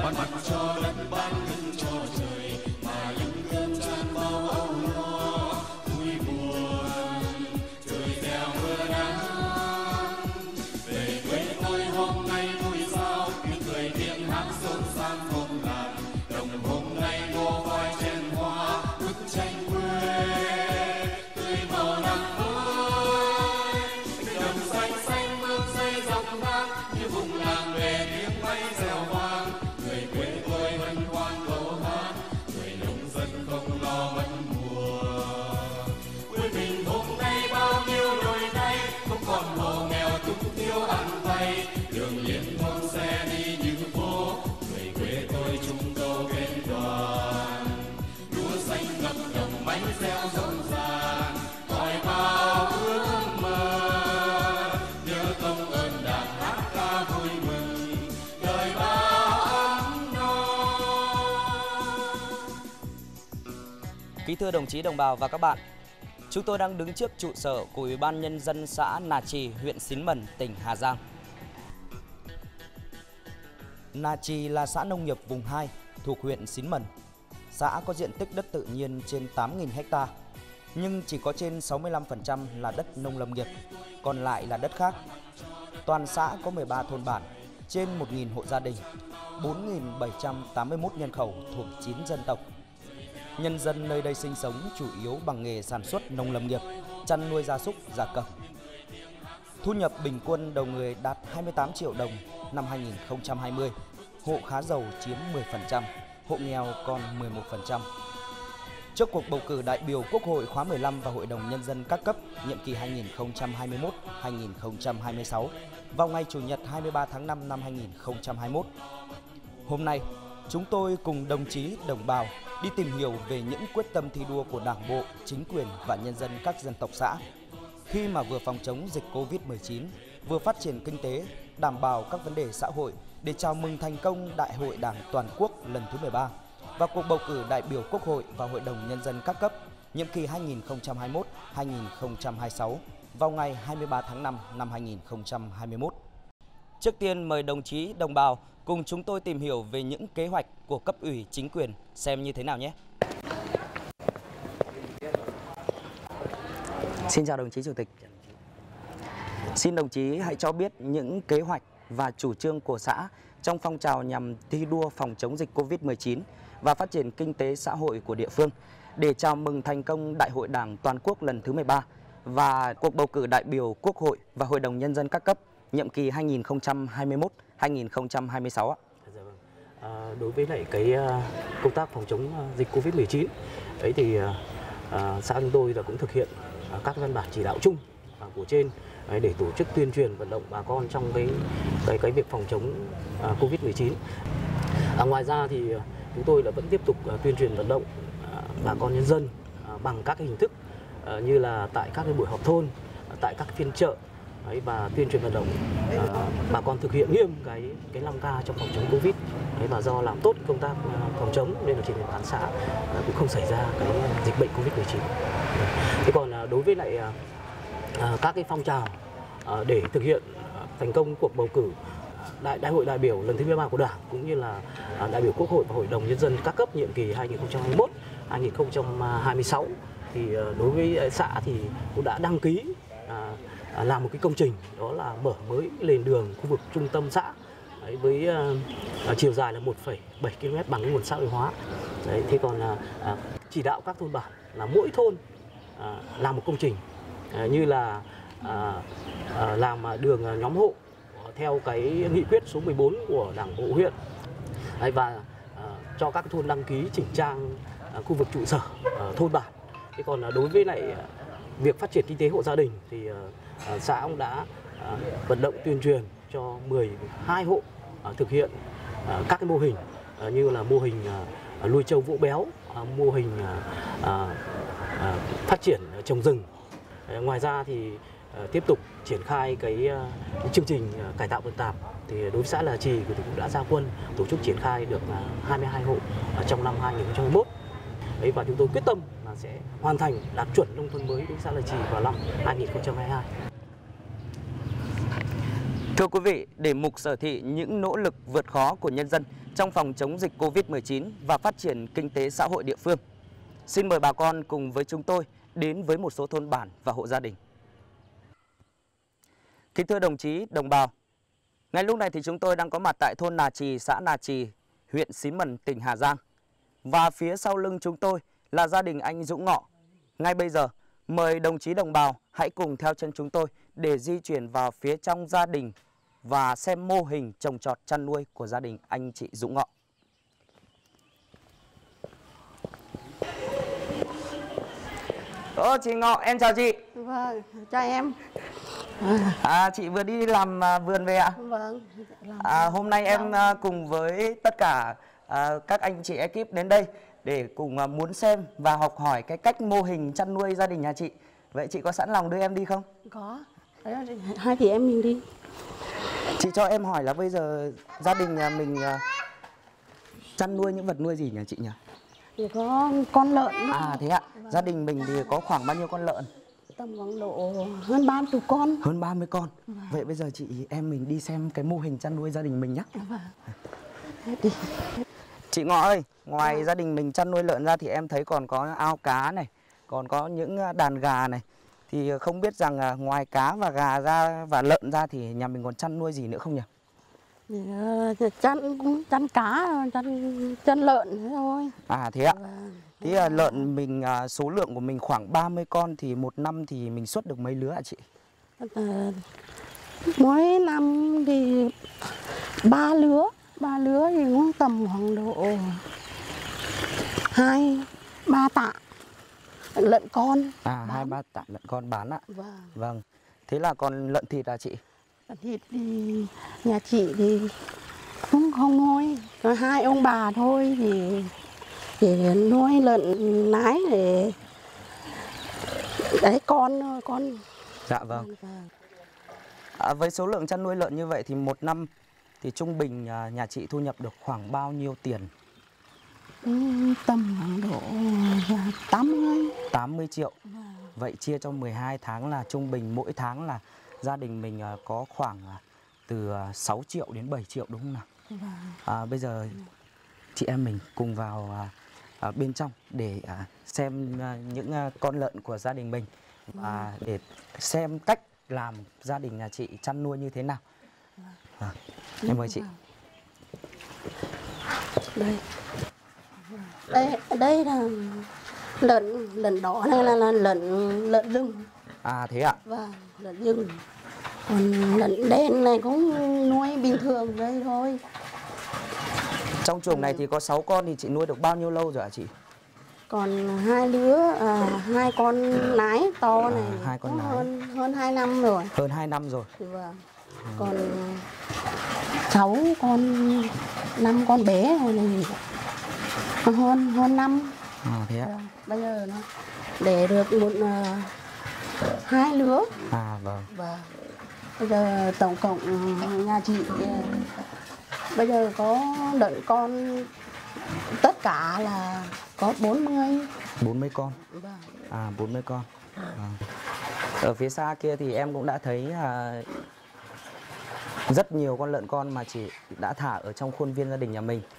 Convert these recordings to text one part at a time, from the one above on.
mặt cho đất ban lưng cho trời, mà lưng cơm tràn bao âu lo vui buồn trời theo mưa nắng. Về quê tôi hôm nay vui sao, tiếng cười tiếng hát xôn xao thôn làng, đồng hôm nay ngô voi trên hoa bức tranh quê tươi màu nắng ơi. Đồng xanh xanh mướt dây dọc ngang như vùng làng về tiếng bay reo vang, người quê tôi hân hoan câu hát, người nông dân không lo mất mùa. Quê mình hôm nay bao nhiêu đôi tay, không còn hộ nghèo túng thiếu ăn vay, đường liên thôn xe đi như phố, người quê tôi chung câu bên đoàn. Lúa xanh ngập đồng bánh reo rộn ràng, hỏi bao ước mơ, nhớ công ơn Đảng hát ca vui mừng đời bao ấm no. Kính thưa đồng chí, đồng bào và các bạn, chúng tôi đang đứng trước trụ sở của Ủy ban Nhân dân xã Nà Trì, huyện Xín Mần, tỉnh Hà Giang. Nà Trì là xã nông nghiệp vùng 2 thuộc huyện Xín Mần. Xã có diện tích đất tự nhiên trên 8.000 ha, nhưng chỉ có trên 65% là đất nông lâm nghiệp, còn lại là đất khác. Toàn xã có 13 thôn bản, trên 1.000 hộ gia đình, 4.781 nhân khẩu thuộc 9 dân tộc. Nhân dân nơi đây sinh sống chủ yếu bằng nghề sản xuất nông lâm nghiệp, chăn nuôi gia súc, gia cầm. Thu nhập bình quân đầu người đạt 28 triệu đồng năm 2020, hộ khá giàu chiếm 10%, hộ nghèo còn 11%. Trước cuộc bầu cử đại biểu Quốc hội khóa 15 và Hội đồng Nhân dân các cấp nhiệm kỳ 2021-2026 vào ngày Chủ nhật 23 tháng 5 năm 2021. Hôm nay, chúng tôi cùng đồng chí, đồng bào đi tìm hiểu về những quyết tâm thi đua của Đảng bộ, chính quyền và nhân dân các dân tộc xã khi mà vừa phòng chống dịch Covid-19, vừa phát triển kinh tế, đảm bảo các vấn đề xã hội để chào mừng thành công Đại hội Đảng toàn quốc lần thứ 13 và cuộc bầu cử đại biểu Quốc hội và Hội đồng Nhân dân các cấp nhiệm kỳ 2021-2026 vào ngày 23 tháng 5 năm 2021. Trước tiên mời đồng chí, đồng bào cùng chúng tôi tìm hiểu về những kế hoạch của cấp ủy chính quyền xem như thế nào nhé. Xin chào đồng chí Chủ tịch. Xin đồng chí hãy cho biết những kế hoạch và chủ trương của xã trong phong trào nhằm thi đua phòng chống dịch Covid-19 và phát triển kinh tế xã hội của địa phương để chào mừng thành công Đại hội Đảng toàn quốc lần thứ 13 và cuộc bầu cử đại biểu Quốc hội và Hội đồng Nhân dân các cấp nhiệm kỳ 2021-2026 ạ. Đối với lại cái công tác phòng chống dịch Covid-19 ấy thì xã chúng tôi là cũng thực hiện các văn bản chỉ đạo chung của trên để tổ chức tuyên truyền vận động bà con trong cái việc phòng chống Covid-19. Ngoài ra thì chúng tôi là vẫn tiếp tục tuyên truyền vận động bà con nhân dân bằng các cái hình thức như là tại các cái buổi họp thôn, tại các phiên chợ và tuyên truyền vận động bà con thực hiện nghiêm cái 5K trong phòng chống Covid. Và do làm tốt công tác phòng chống nên là trên địa bàn xã cũng không xảy ra cái dịch bệnh Covid-19. Thế còn đối với lại các cái phong trào để thực hiện thành công cuộc bầu cử đại hội đại biểu lần thứ 13 của Đảng cũng như là đại biểu Quốc hội và Hội đồng Nhân dân các cấp nhiệm kỳ 2021-2026 thì đối với xã thì cũng đã đăng ký làm một cái công trình, đó là mở mới nền đường khu vực trung tâm xã với chiều dài là 1,7 km bằng cái nguồn xã hội hóa. Đấy, thế còn chỉ đạo các thôn bản là mỗi thôn làm một công trình như là làm đường nhóm hộ theo cái nghị quyết số 14 của Đảng bộ huyện và cho các thôn đăng ký chỉnh trang khu vực trụ sở thôn bản. Thế còn đối với lại việc phát triển kinh tế hộ gia đình thì xã cũng đã vận động tuyên truyền cho 12 hộ thực hiện các cái mô hình như là mô hình nuôi trâu vỗ béo, mô hình phát triển trồng rừng. Ngoài ra thì tiếp tục triển khai cái chương trình cải tạo vườn tạp thì đối với xã Nà Trì thì cũng đã ra quân tổ chức triển khai được 22 hộ trong năm 2021. Đấy, và chúng tôi quyết tâm là sẽ hoàn thành đạt chuẩn nông thôn mới đối với xã Nà Trì vào năm 2022. Thưa quý vị, để mục sở thị những nỗ lực vượt khó của nhân dân trong phòng chống dịch Covid-19 và phát triển kinh tế xã hội địa phương, xin mời bà con cùng với chúng tôi đến với một số thôn bản và hộ gia đình. Kính thưa đồng chí, đồng bào, ngay lúc này thì chúng tôi đang có mặt tại thôn Nà Trì, xã Nà Trì, huyện Xín Mần, tỉnh Hà Giang. Và phía sau lưng chúng tôi là gia đình anh Dũng Ngọ. Ngay bây giờ, mời đồng chí đồng bào hãy cùng theo chân chúng tôi để di chuyển vào phía trong gia đình và xem mô hình trồng trọt chăn nuôi của gia đình anh chị Dũng Ngọ. Chị Ngọ, em chào chị. Vâng, chào em. Chị vừa đi làm vườn về ạ? Vâng. Hôm nay em cùng với tất cả các anh chị ekip đến đây để cùng muốn xem và học hỏi cái cách mô hình chăn nuôi gia đình nhà chị. Vậy chị có sẵn lòng đưa em đi không? Có. Đấy, hai chị em mình đi. Chị cho em hỏi là bây giờ gia đình nhà mình chăn nuôi những vật nuôi gì nhỉ chị nhỉ? Thì có con lợn. Thế ạ. Vâng. Gia đình mình thì có khoảng bao nhiêu con lợn? Tầm khoảng độ hơn 30 con. Hơn 30 con. Vâng. Vậy bây giờ chị em mình đi xem cái mô hình chăn nuôi gia đình mình nhé. Vâng. Đi. Chị Ngọ ơi, ngoài gia đình mình chăn nuôi lợn ra thì em thấy còn có ao cá này, còn có những đàn gà này. Thì không biết rằng ngoài cá và gà ra và lợn ra thì nhà mình còn chăn nuôi gì nữa không nhỉ? Chăn cá, chăn lợn thế thôi. Thế ạ. Vâng. Thế lợn mình số lượng của mình khoảng 30 con thì một năm thì mình xuất được mấy lứa hả chị? Mỗi năm thì 3 lứa thì cũng tầm khoảng độ 2-3 tạ lợn con. 2-3 tạ lợn con bán ạ. Vâng. Vâng. Thế là còn lợn thịt chị? Lợn thịt thì nhà chị thì cũng không nuôi, có 2 ông bà thôi thì để nuôi lợn nái để đấy con. Dạ vâng. Với số lượng chăn nuôi lợn như vậy thì một năm thì trung bình nhà chị thu nhập được khoảng bao nhiêu tiền? Tầm khoảng độ 80 triệu. Vậy chia cho 12 tháng là trung bình mỗi tháng là gia đình mình có khoảng từ 6 triệu đến 7 triệu đúng không nào? Bây giờ chị em mình cùng vào bên trong để xem những con lợn của gia đình mình và để xem cách làm gia đình nhà chị chăn nuôi như thế nào. Em mời chị. Đây là lợn đỏ này là lợn rừng. Thế ạ. Vâng, lợn rừng. Còn lợn đen này cũng nuôi bình thường đây thôi. Trong chuồng này thì có 6 con thì chị nuôi được bao nhiêu lâu rồi hả chị? Còn 2 lứa, 2 con nái to này 2 con nái. Hơn 2 năm rồi. Hơn 2 năm rồi. Vâng. Còn 6 con, 5 con bé rồi này hơn năm. Thế ạ. Bây giờ nó để được 2 lứa. Vâng. Vâng. Bây giờ tổng cộng nhà chị bây giờ có lợn con tất cả là có 40 con. Vâng. 40 con. Ở phía xa kia thì em cũng đã thấy rất nhiều con lợn con mà chị đã thả ở trong khuôn viên gia đình nhà mình.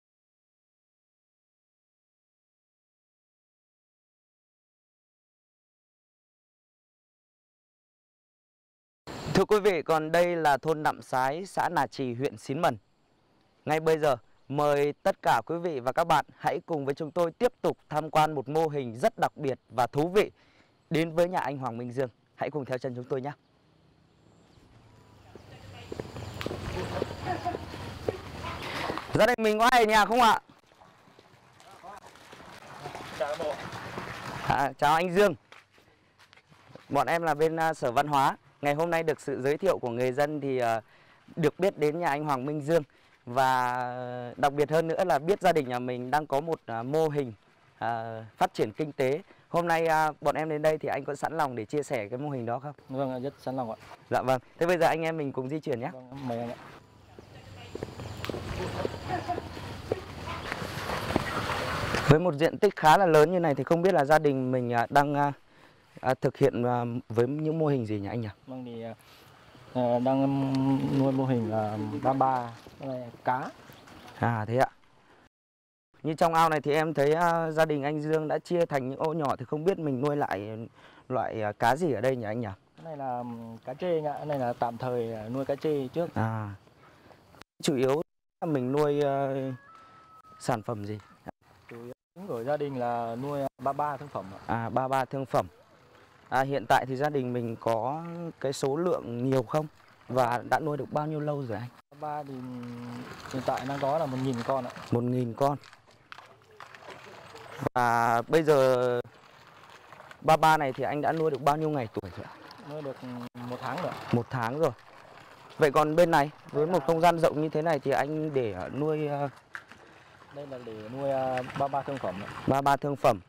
Thưa quý vị, còn đây là thôn Nậm Sái, xã Nà Trì, huyện Xín Mần. Ngay bây giờ, mời tất cả quý vị và các bạn hãy cùng với chúng tôi tiếp tục tham quan một mô hình rất đặc biệt và thú vị đến với nhà anh Hoàng Minh Dương. Hãy cùng theo chân chúng tôi nhé. Gia đình mình có ai ở nhà không ạ? Chào anh Dương. Bọn em là bên Sở Văn hóa. Ngày hôm nay được sự giới thiệu của người dân thì được biết đến nhà anh Hoàng Minh Dương. Và đặc biệt hơn nữa là biết gia đình nhà mình đang có một mô hình phát triển kinh tế. Hôm nay bọn em đến đây thì anh có sẵn lòng để chia sẻ cái mô hình đó không? Vâng, rất sẵn lòng ạ. Dạ vâng. Thế bây giờ anh em mình cùng di chuyển nhé. Vâng, mời anh ạ. Với một diện tích khá là lớn như này thì không biết là gia đình mình đang thực hiện với những mô hình gì nhỉ anh nhỉ? Vâng, thì Đang nuôi mô hình là 33 cá. À thế ạ. Như trong ao này thì em thấy gia đình anh Dương đã chia thành những ô nhỏ, thì không biết mình nuôi lại loại cá gì ở đây nhỉ anh nhỉ? Cái này là cá trê anh ạ, cái này là tạm thời nuôi cá trê trước. À, chủ yếu là mình nuôi sản phẩm gì? Chủ yếu của gia đình là nuôi 33 thương phẩm ạ. À, 33 thương phẩm. Hiện tại thì gia đình mình có cái số lượng nhiều không? Và đã nuôi được bao nhiêu lâu rồi anh? 33 thì hiện tại đang có là 1.000 con ạ. 1.000 con. Và bây giờ 33 này thì anh đã nuôi được bao nhiêu ngày tuổi rồi ạ? Nuôi được 1 tháng rồi. 1 tháng rồi. Vậy còn bên này, với một không gian rộng như thế này thì anh để nuôi... Đây là để nuôi 33 thương phẩm. 33 thương phẩm.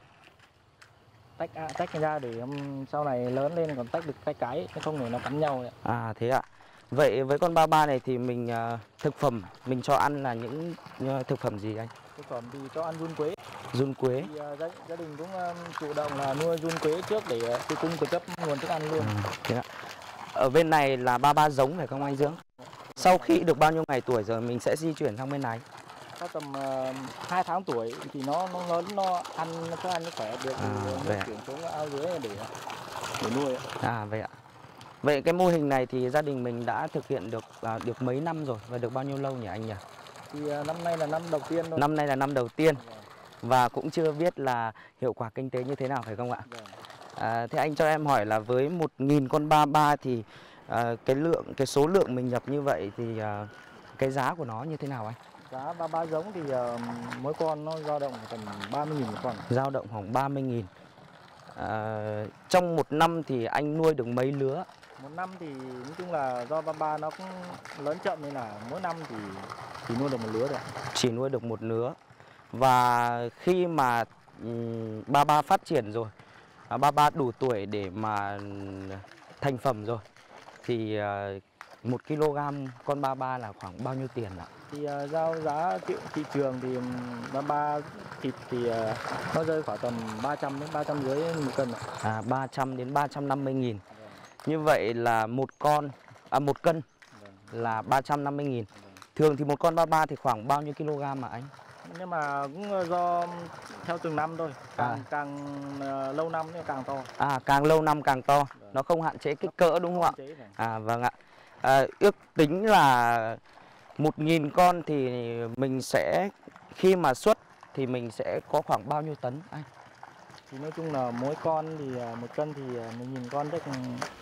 Tách ra để sau này lớn lên còn tách được cái không để nó cắn nhau ạ. À thế ạ. Vậy với con 33 này thì mình thực phẩm mình cho ăn là những thực phẩm gì anh? Thực phẩm thì cho ăn giun quế. Giun quế. Thì gia đình cũng chủ động là nuôi giun quế trước để cung cấp nguồn thức ăn luôn. Thế ạ. Ở bên này là 33 giống phải không anh Dương? Sau khi được bao nhiêu ngày tuổi rồi mình sẽ di chuyển sang bên này? Sau tầm 2 tháng tuổi thì nó lớn, nó ăn nó khỏe được thì chuyển xuống ao dưới để nuôi. À vậy ạ. Vậy cái mô hình này thì gia đình mình đã thực hiện được mấy năm rồi và được bao nhiêu lâu nhỉ anh nhỉ? Thì năm nay là năm đầu tiên thôi. Năm nay là năm đầu tiên. Và cũng chưa biết là hiệu quả kinh tế như thế nào phải không ạ? Thế anh cho em hỏi là với 1.000 con 33 thì cái số lượng mình nhập như vậy thì cái giá của nó như thế nào anh? Giá 33 giống thì mỗi con nó dao động tầm 30.000 một con. Dao động khoảng 30.000. Trong một năm thì anh nuôi được mấy lứa? Một năm thì nói chung là do 33 nó cũng lớn chậm nên là mỗi năm thì chỉ nuôi được một lứa thôi. Chỉ nuôi được một lứa. Và khi mà 33 phát triển rồi, 33 đủ tuổi để mà thành phẩm rồi thì 1 kg con 33 là khoảng bao nhiêu tiền ạ? Thì giao giá thị trường thì 33 thịt thì nó rơi khoảng tầm 300 đến 350 một cân. 300 đến 350.000. Như vậy là một cân là 350.000. Thường thì một con 33 thì khoảng bao nhiêu kg mà anh? Nhưng mà cũng do theo từng năm thôi, càng lâu năm thì càng to. Càng lâu năm càng to, nó không hạn chế kích cỡ đúng không ạ? Vâng ạ. Ước tính là 1.000 con thì mình sẽ, khi mà xuất thì mình sẽ có khoảng bao nhiêu tấn anh? Thì nói chung là mỗi con thì 1 cân thì 1.000 con chắc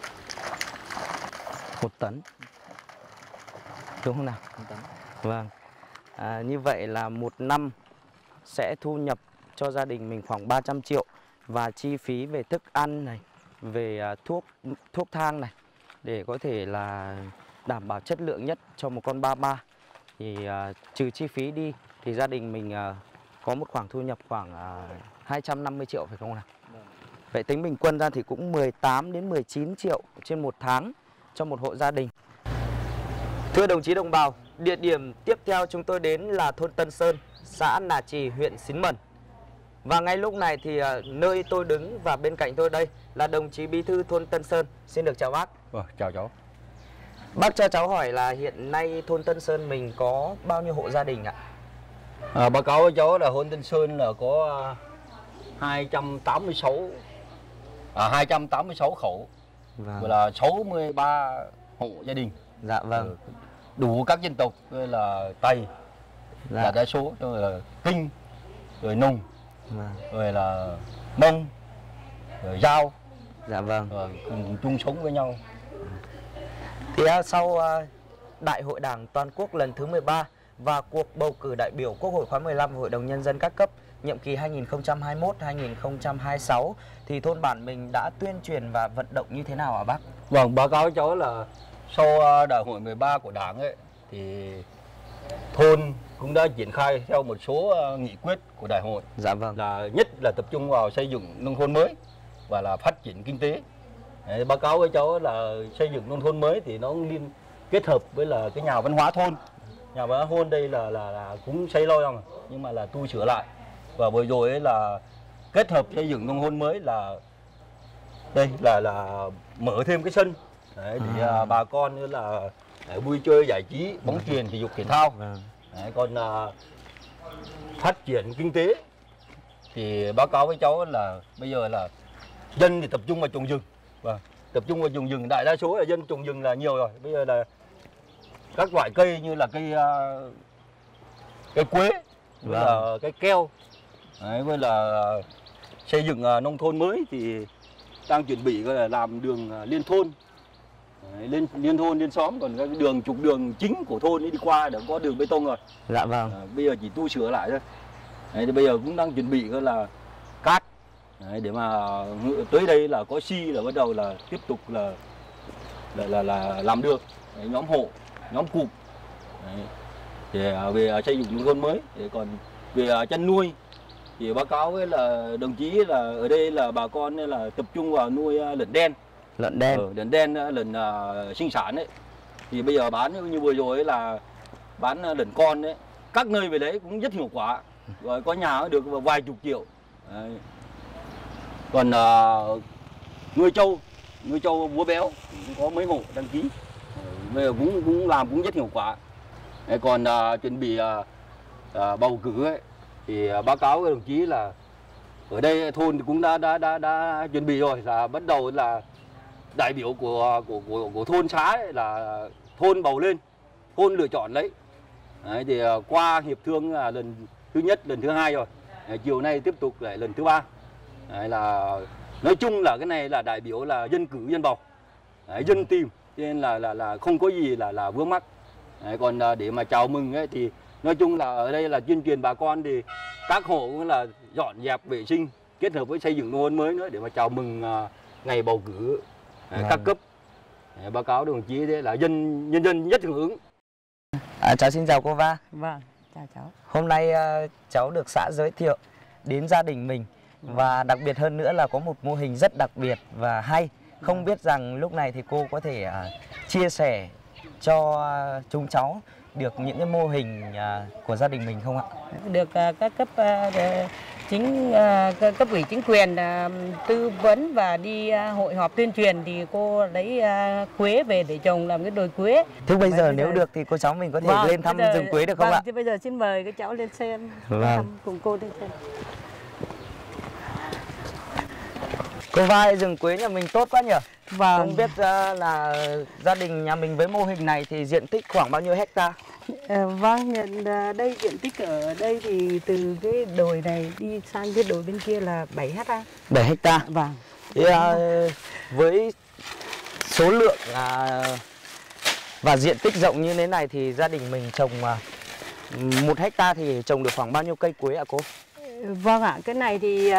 1 tấn. Đúng không nào? 1 tấn. Vâng. Như vậy là một năm sẽ thu nhập cho gia đình mình khoảng 300 triệu. Và chi phí về thức ăn này, về thuốc thang này, để có thể là đảm bảo chất lượng nhất cho một con 33. Thì trừ chi phí đi thì gia đình mình có một khoản thu nhập khoảng 250 triệu phải không nào? Vậy tính bình quân ra thì cũng 18 đến 19 triệu trên một tháng cho một hộ gia đình. Thưa đồng chí đồng bào, địa điểm tiếp theo chúng tôi đến là thôn Tân Sơn, xã Nà Trì, huyện Xín Mần. Và ngay lúc này thì nơi tôi đứng và bên cạnh tôi đây là đồng chí bí thư thôn Tân Sơn. Xin được chào bác. Chào cháu. Bác cho cháu hỏi là hiện nay thôn Tân Sơn mình có bao nhiêu hộ gia đình ạ? Báo cáo với cháu là thôn Tân Sơn là có 286 khẩu. Vâng. Và là 63 hộ gia đình. Dạ vâng. Đủ các dân tộc là Tây, là đa số, rồi là Kinh, rồi Nùng, rồi là Mông, rồi Dao. Dạ vâng. Rồi cùng chung sống với nhau. Thì sau Đại hội Đảng Toàn quốc lần thứ 13 và cuộc bầu cử đại biểu Quốc hội khóa 15 và Hội đồng Nhân dân các cấp nhiệm kỳ 2021-2026 thì thôn bản mình đã tuyên truyền và vận động như thế nào hả bác? Vâng, báo cáo với cháu là sau Đại hội 13 của Đảng ấy thì thôn cũng đã triển khai theo một số nghị quyết của đại hội. Dạ vâng. Là nhất là tập trung vào xây dựng nông thôn mới và là phát triển kinh tế. Đấy, báo cáo với cháu là xây dựng nông thôn mới thì nó kết hợp với là cái nhà văn hóa thôn. Nhà văn hóa thôn đây là cũng xây lâu rồi nhưng mà là tu sửa lại. Và vừa rồi ấy là kết hợp xây dựng nông thôn mới là đây là mở thêm cái sân Đấy, để bà con nữa là vui chơi giải trí, bóng chuyền, thể dục thể thao. Đấy, còn phát triển kinh tế thì báo cáo với cháu là bây giờ là dân thì tập trung vào trồng rừng, tập trung vào trồng rừng, đại đa số là dân trồng rừng là nhiều rồi. Bây giờ là các loại cây như là cây quế, với là cây keo, đấy, với là xây dựng nông thôn mới thì đang chuẩn bị là làm đường liên thôn, đấy, liên thôn liên xóm, còn cái đường trục đường chính của thôn ấy đi qua đã có đường bê tông rồi. Dạ vâng. Bây giờ chỉ tu sửa lại thôi. Đấy, thì bây giờ cũng đang chuẩn bị là cát. Đấy, để mà tới đây là có xi là bắt đầu là tiếp tục là làm đường. Đấy, nhóm hộ, nhóm cụm. Đấy, để về xây dựng nông thôn mới. Để còn về chăn nuôi thì báo cáo với là đồng chí là ở đây là bà con là tập trung vào nuôi lợn đen. Lợn đen. Lợn đen, lợn sinh sản đấy. Thì bây giờ bán như vừa rồi là bán lợn con đấy. Các nơi về đấy cũng rất hiệu quả. Rồi có nhà được vài chục triệu. Đấy. Còn nuôi trâu vú béo cũng có mấy hộ đăng ký. Bây giờ cũng làm cũng rất hiệu quả. Đấy, còn chuẩn bị bầu cử ấy, thì báo cáo với đồng chí là ở đây thôn cũng đã chuẩn bị rồi, là bắt đầu là đại biểu của thôn xã ấy, là thôn bầu lên, thôn lựa chọn lấy. Đấy, thì qua hiệp thương là lần thứ nhất, lần thứ hai rồi. Đấy, chiều nay tiếp tục lại lần thứ ba. Đấy, là nói chung là cái này là đại biểu là dân cử dân bầu. Đấy, dân tìm, cho nên là không có gì là vướng mắc. Đấy, còn để mà chào mừng ấy, thì nói chung là ở đây là tuyên truyền bà con thì các hộ cũng là dọn dẹp vệ sinh kết hợp với xây dựng nông thôn mới nữa để mà chào mừng ngày bầu cử các cấp. Đấy, báo cáo đồng chí thế là nhân dân nhất hưởng ứng. Cháu xin chào cô Va. Vâng, chào cháu. Hôm nay cháu được xã giới thiệu đến gia đình mình và đặc biệt hơn nữa là có một mô hình rất đặc biệt và hay. Không biết rằng lúc này thì cô có thể chia sẻ cho chúng cháu được những cái mô hình của gia đình mình không ạ? Được các cấp cấp ủy chính quyền tư vấn và đi hội họp tuyên truyền thì cô lấy quế về để trồng làm cái đồi quế. Thế bây giờ nếu được thì cô cháu mình có thể lên thăm rừng quế được không ạ? Thì bây giờ xin mời các cháu lên xem, thăm cùng cô lên xem. Cô Va, rừng quế nhà mình tốt quá nhỉ? Vâng. Không biết là gia đình nhà mình với mô hình này thì diện tích khoảng bao nhiêu hecta? Vâng, đây diện tích ở đây thì từ cái đồi này đi sang cái đồi bên kia là 7 hecta. 7 hecta. Vâng. Thì, với số lượng và diện tích rộng như thế này thì gia đình mình trồng 1 hecta thì trồng được khoảng bao nhiêu cây quế ạ cô? Vâng ạ, cái này thì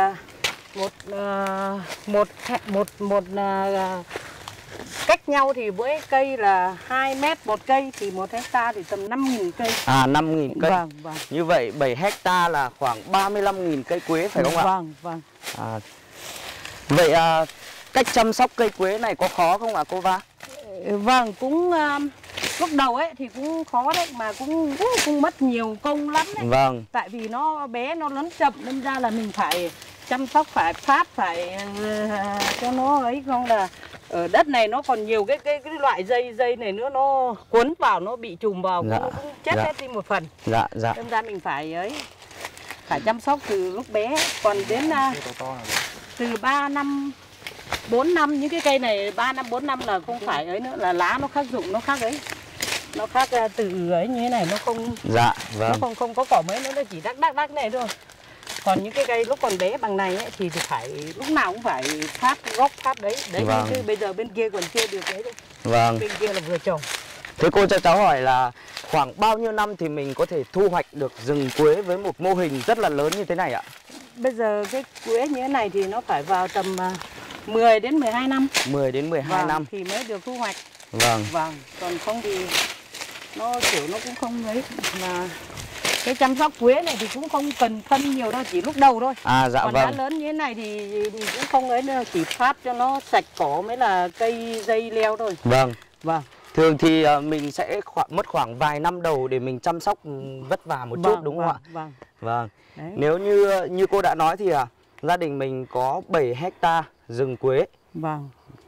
cách nhau thì mỗi cây là 2 mét một cây thì 1 hecta thì tầm 5.000 cây. 5.000 cây. Vâng, vâng. Như vậy 7 hecta là khoảng 35.000 cây quế phải không ạ? Vâng, vâng. Vậy cách chăm sóc cây quế này có khó không ạ cô Va? Vâng, cũng lúc đầu ấy thì cũng khó đấy, mà cũng mất nhiều công lắm đấy. Vâng. Tại vì nó bé, nó lớn chậm nên ra là mình phải chăm sóc, phải phát, phải cho nó ấy, không là ở đất này nó còn nhiều cái loại dây này nữa, nó cuốn vào, nó bị trùm vào, nó cũng chết hết đi một phần. Dạ. Nên ra mình phải chăm sóc từ lúc bé, còn đến từ 3 năm 4 năm, những cái cây này 3 năm 4 năm là không phải ấy nữa, là lá nó khác dụng, nó khác ấy, nó khác từ ấy như thế này, nó không, dạ, vâng. Nó không có cỏ mấy nữa, nó chỉ đắc này thôi. Còn những cái cây lúc còn bé bằng này ấy, thì phải lúc nào cũng phải phát gốc, phát đấy Vâng. Chứ bây giờ bên kia còn chưa được đấy đâu. Vâng. Bên kia là vừa trồng. Thế cô cho cháu hỏi là khoảng bao nhiêu năm thì mình có thể thu hoạch được rừng quế với một mô hình rất là lớn như thế này ạ? Bây giờ cái quế như thế này thì nó phải vào tầm 10 đến 12 năm. 10 đến 12 năm thì mới được thu hoạch. Vâng. Vâng, còn không thì nó kiểu nó cũng không ấy, mà cái chăm sóc quế này thì cũng không cần phân nhiều đâu, chỉ lúc đầu thôi. Dạ còn vâng. đã lớn như thế này thì mình cũng không ấy nữa, chỉ phát cho nó sạch cỏ mới là cây dây leo thôi. Vâng. Vâng. Thường thì mình sẽ mất khoảng vài năm đầu để mình chăm sóc vất vả một chút đúng không ạ? Vâng. Vâng. Đấy. Nếu như cô đã nói thì gia đình mình có 7 hecta rừng quế. Vâng.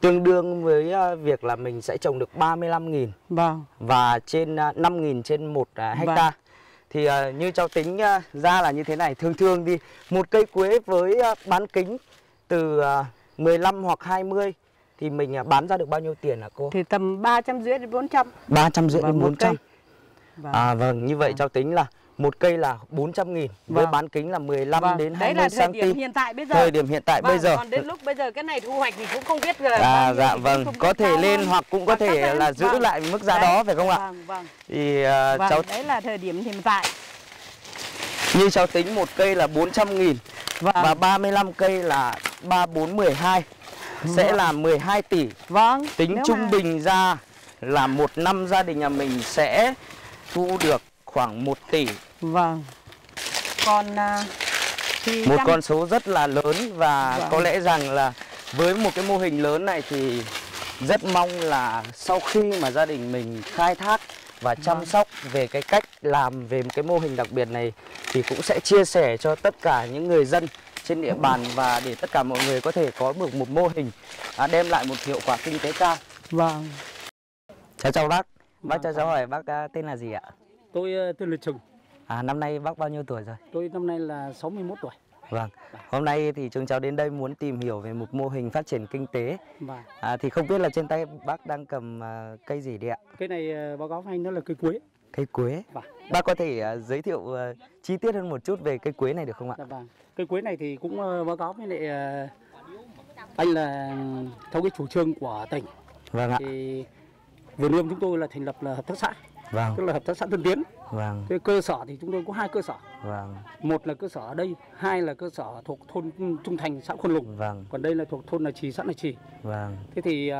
Tương đương với việc là mình sẽ trồng được 35.000 Vâng. và trên 5.000 trên 1 hecta. Vâng. Thì như cháu tính ra là như thế này, thường thì một cây quế với bán kính từ 15 hoặc 20 thì mình bán ra được bao nhiêu tiền hả cô? Thì tầm 350 đến 400. 350 đến 400. Vâng. Vâng, như vậy cháu tính là một cây là 400.000 với bán kính là 15 đến 20 Đấy là thời cm. điểm hiện tại bây giờ. Thời điểm hiện tại bây giờ. Còn đến lúc bây giờ cái này thu hoạch thì cũng không biết là dạ vâng, có thể lên hoặc cũng có thể là giữ lại mức giá đó phải không ạ? Vâng, vâng. Thì cháu đấy là thời điểm hiện tại. như cháu tính một cây là 400.000 và 35 cây là 3, 4, 12 sẽ là 12 tỷ. Vâng. Tính trung bình ra là một năm gia đình nhà mình sẽ thu được khoảng 1 tỷ. Vâng. Còn thì một con số rất là lớn và có lẽ rằng là với một cái mô hình lớn này thì rất mong là sau khi mà gia đình mình khai thác và chăm sóc về cái cách làm về một cái mô hình đặc biệt này thì cũng sẽ chia sẻ cho tất cả những người dân trên địa bàn và để tất cả mọi người có thể có được một mô hình đem lại một hiệu quả kinh tế cao. Vâng. Chào bác. Bác cho cháu hỏi bác tên là gì ạ? Tôi tên là Trừng. Năm nay bác bao nhiêu tuổi rồi? Tôi năm nay là 61 tuổi. Vâng. Hôm nay thì chúng cháu đến đây muốn tìm hiểu về một mô hình phát triển kinh tế. Vâng. Thì không biết là trên tay bác đang cầm cây gì đấy ạ? Cái này báo cáo với anh đó là cây quế. Cây quế. Vâng. Bác có thể giới thiệu chi tiết hơn một chút về cây quế này được không ạ? Dạ vâng. Cây quế này thì cũng báo cáo với lại anh là theo cái chủ trương của tỉnh. Vâng ạ. Thì vườn ươm chúng tôi là thành lập là hợp tác xã. Vâng. Tức là hợp tác xã Tân Tiến. Vâng. Cái cơ sở thì chúng tôi có 2 cơ sở. Vâng. Một là cơ sở ở đây, 2 là cơ sở thuộc thôn Trung Thành, xã Khuôn Lùng. Vâng. Còn đây là thuộc thôn Là Trì, xã Là Trì. Vâng. Thế thì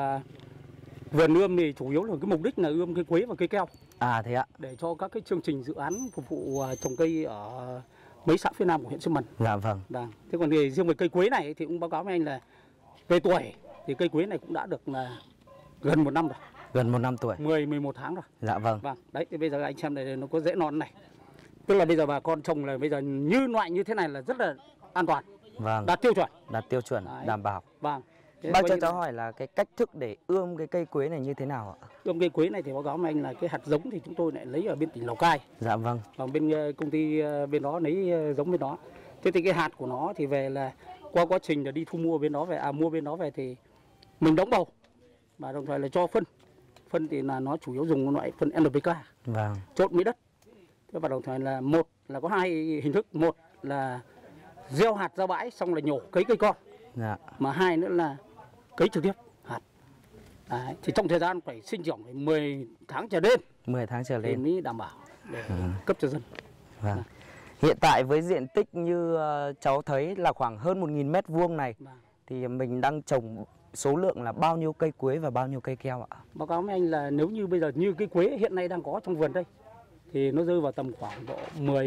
vườn ươm thì chủ yếu là cái mục đích là ươm cây quế và cây keo. Thế ạ. Để cho các cái chương trình dự án phục vụ trồng cây ở mấy xã phía nam của huyện Xín Mần. Dạ vâng. Thế còn thì riêng về cây quế này thì cũng báo cáo với anh là về tuổi thì cây quế này cũng đã được là gần 1 năm rồi. Gần 1 năm tuổi. 11 tháng rồi. Dạ vâng. Vâng, đấy thì bây giờ anh xem này nó có rễ non này. Tức là bây giờ bà con trồng là bây giờ như loại như thế này là rất là an toàn. Vâng. Đạt tiêu chuẩn. Đạt tiêu chuẩn, đấy. Đảm bảo. Vâng. Bác cho cháu hỏi là cái cách thức để ươm cái cây quế này như thế nào ạ? Ươm cây quế này thì báo cáo với anh là cái hạt giống thì chúng tôi lại lấy ở bên tỉnh Lào Cai. Dạ vâng. Còn bên công ty bên đó lấy giống bên đó. Thế thì cái hạt của nó thì về là qua quá trình là đi thu mua bên đó về, mua bên đó về thì mình đóng bầu và đồng thời là cho phân. Phân thì là nó chủ yếu dùng loại phân NPK. Vâng. Trộn với đất. Thế và đồng thời là một là có 2 hình thức, một là gieo hạt ra bãi xong là nhổ cấy cây con. Dạ. Mà 2 nữa là cấy trực tiếp hạt. Đấy. Thì trong thời gian phải sinh trưởng phải 10 tháng trở lên. 10 tháng trở thì lên mới đảm bảo để cấp cho dân. Vâng. Hiện tại với diện tích như cháu thấy là khoảng hơn 1.000 m² này thì mình đang trồng số lượng là bao nhiêu cây quế và bao nhiêu cây keo ạ? Báo cáo với anh là nếu như bây giờ như cây quế hiện nay đang có trong vườn đây thì nó rơi vào tầm khoảng độ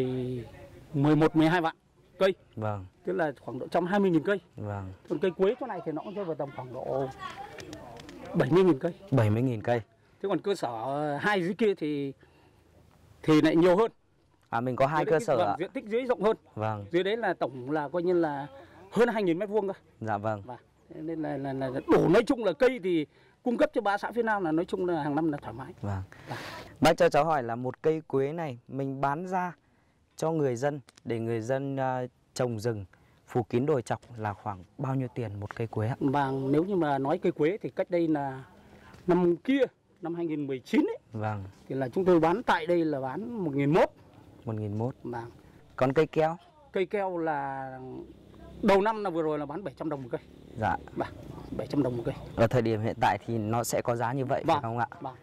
11-12 vạn cây. Vâng. Tức là khoảng độ 120.000 cây. Vâng. Còn cây quế chỗ này thì nó cũng rơi vào tầm khoảng độ 70.000 cây. 70.000 cây. Thế còn cơ sở 2 dưới kia thì lại nhiều hơn. Mình có 2 cơ sở ạ. Diện tích dưới rộng hơn. Vâng. Dưới đấy là tổng là coi như là hơn 2.000 m² cơ. Dạ vâng. Nên là đủ, nói chung là cây thì cung cấp cho 3 xã phía Nam là nói chung là hàng năm là thoải mái. Vâng. Bác cho cháu hỏi là một cây quế này mình bán ra cho người dân để người dân trồng rừng phủ kín đồi trọc là khoảng bao nhiêu tiền một cây quế ạ? Vâng, nếu như mà nói cây quế thì cách đây là năm kia, năm 2019 ấy. Vâng. Thì là chúng tôi bán tại đây là bán 1.100. 1.100. Vâng. Còn cây keo? Cây keo là đầu năm là vừa rồi là bán 700 đồng một cây. Dạ. 700 đồng một cây. Ở thời điểm hiện tại thì nó sẽ có giá như vậy phải không ạ? Vâng.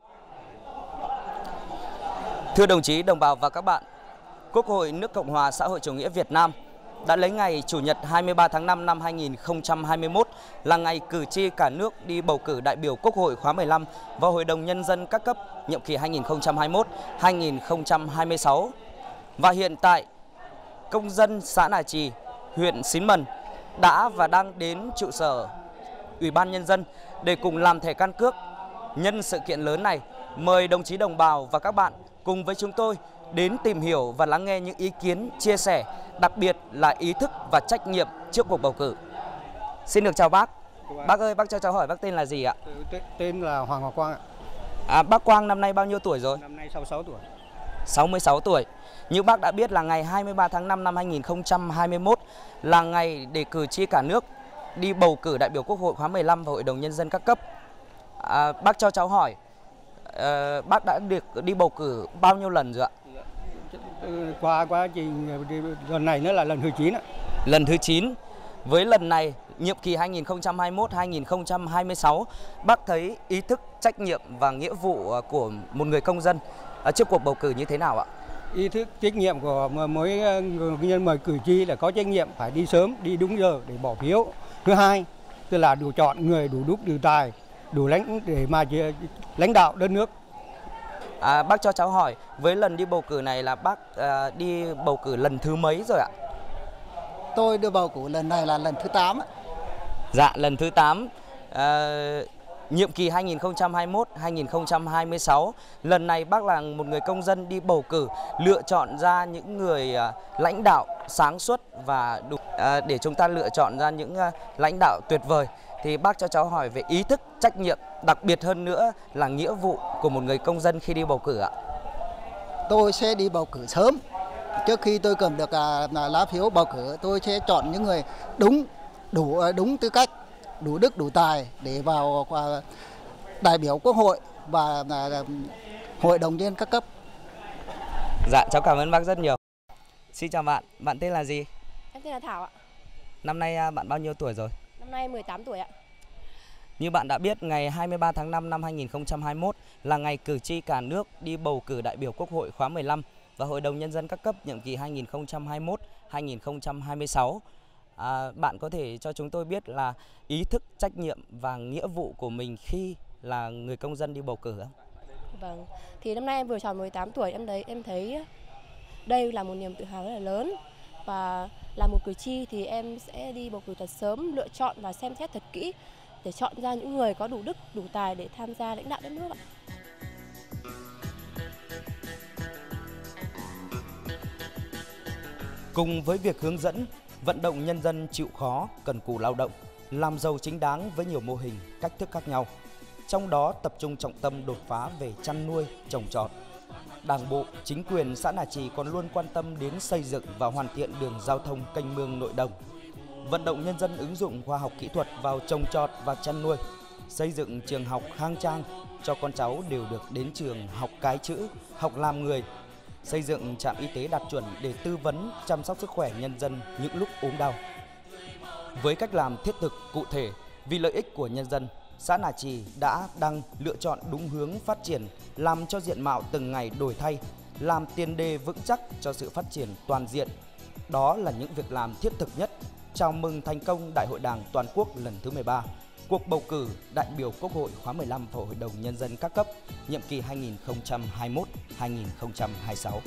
Thưa đồng chí, đồng bào và các bạn, Quốc hội nước Cộng hòa xã hội chủ nghĩa Việt Nam đã lấy ngày Chủ nhật 23 tháng 5 năm 2021 là ngày cử tri cả nước đi bầu cử đại biểu Quốc hội khóa 15 và Hội đồng Nhân dân các cấp nhiệm kỳ 2021-2026. Và hiện tại, công dân xã Nà Trì, huyện Xín Mần đã và đang đến trụ sở Ủy ban Nhân dân để cùng làm thẻ căn cước. Nhân sự kiện lớn này, mời đồng chí đồng bào và các bạn cùng với chúng tôi đến tìm hiểu và lắng nghe những ý kiến, chia sẻ, đặc biệt là ý thức và trách nhiệm trước cuộc bầu cử. Xin được chào bác. Bác ơi, bác cho cháu hỏi bác tên là gì ạ? Tên là Hoàng Ngọc Quang ạ. Bác Quang năm nay bao nhiêu tuổi rồi? Năm nay 66 tuổi. 66 tuổi. Như bác đã biết là ngày 23 tháng 5 năm 2021 là ngày để cử tri cả nước đi bầu cử đại biểu Quốc hội khóa 15 và Hội đồng Nhân dân các cấp. Bác cho cháu hỏi, bác đã được đi bầu cử bao nhiêu lần rồi ạ? Qua quá trình lần này nữa là lần thứ 9 ạ. Lần thứ 9. Với lần này, nhiệm kỳ 2021-2026, bác thấy ý thức, trách nhiệm và nghĩa vụ của một người công dân trước cuộc bầu cử như thế nào ạ? Ý thức trách nhiệm của mỗi người mời cử tri là có trách nhiệm phải đi sớm, đi đúng giờ để bỏ phiếu. Thứ hai, tức là đủ chọn người đủ đức, đủ tài, đủ lãnh để mà lãnh đạo đất nước. Bác cho cháu hỏi, với lần đi bầu cử này là bác đi bầu cử lần thứ mấy rồi ạ? Tôi đi bầu cử lần này là lần thứ 8. Dạ, lần thứ 8. Nhiệm kỳ 2021-2026, lần này bác là một người công dân đi bầu cử, lựa chọn ra những người lãnh đạo sáng suốt và đủ để chúng ta lựa chọn ra những lãnh đạo tuyệt vời. Thì bác cho cháu hỏi về ý thức, trách nhiệm, đặc biệt hơn nữa là nghĩa vụ của một người công dân khi đi bầu cử ạ. Tôi sẽ đi bầu cử sớm. Trước khi tôi cầm được lá phiếu bầu cử, tôi sẽ chọn những người đúng tư cách, đủ đức, đủ tài để vào đại biểu Quốc hội và Hội đồng Nhân dân các cấp. Dạ, cháu cảm ơn bác rất nhiều. Xin chào bạn, bạn tên là gì? Em tên là Thảo ạ. Năm nay bạn bao nhiêu tuổi rồi? Năm nay 18 tuổi ạ. Như bạn đã biết, ngày 23 tháng 5 năm 2021 là ngày cử tri cả nước đi bầu cử đại biểu Quốc hội khóa 15 và Hội đồng Nhân dân các cấp nhiệm kỳ 2021-2026. Bạn có thể cho chúng tôi biết là ý thức, trách nhiệm và nghĩa vụ của mình khi là người công dân đi bầu cử không? Vâng, thì năm nay em vừa tròn 18 tuổi, em thấy đây là một niềm tự hào rất là lớn. Và là một cử tri thì em sẽ đi bầu cử thật sớm, lựa chọn và xem xét thật kỹ để chọn ra những người có đủ đức, đủ tài để tham gia lãnh đạo đất nước ạ. Cùng với việc hướng dẫn, vận động nhân dân chịu khó, cần cù lao động, làm giàu chính đáng với nhiều mô hình, cách thức khác nhau. Trong đó tập trung trọng tâm đột phá về chăn nuôi, trồng trọt. Đảng bộ, chính quyền xã Nà Trì còn luôn quan tâm đến xây dựng và hoàn thiện đường giao thông kênh mương nội đồng. Vận động nhân dân ứng dụng khoa học kỹ thuật vào trồng trọt và chăn nuôi, xây dựng trường học khang trang cho con cháu đều được đến trường học cái chữ, học làm người, xây dựng trạm y tế đạt chuẩn để tư vấn, chăm sóc sức khỏe nhân dân những lúc ốm đau. Với cách làm thiết thực, cụ thể, vì lợi ích của nhân dân, xã Nà Trì đã đang lựa chọn đúng hướng phát triển, làm cho diện mạo từng ngày đổi thay, làm tiền đề vững chắc cho sự phát triển toàn diện. Đó là những việc làm thiết thực nhất chào mừng thành công Đại hội Đảng toàn quốc lần thứ 13, cuộc bầu cử đại biểu Quốc hội khóa 15 và Hội đồng Nhân dân các cấp, nhiệm kỳ 2021-2026.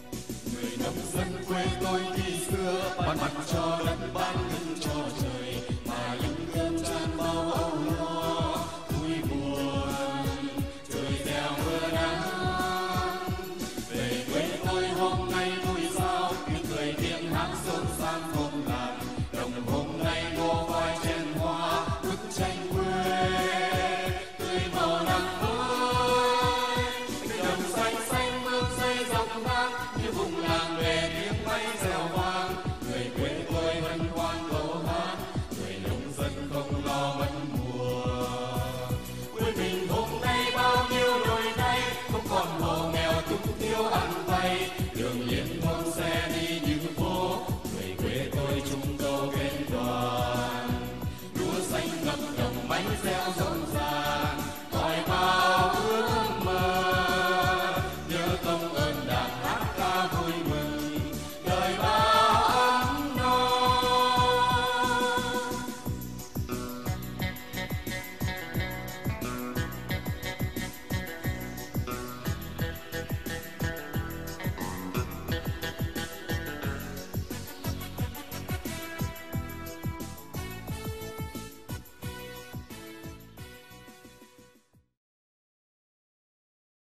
Người nông dân quê tôi khi xưa ban mặt cho đất ban lưng cho trời.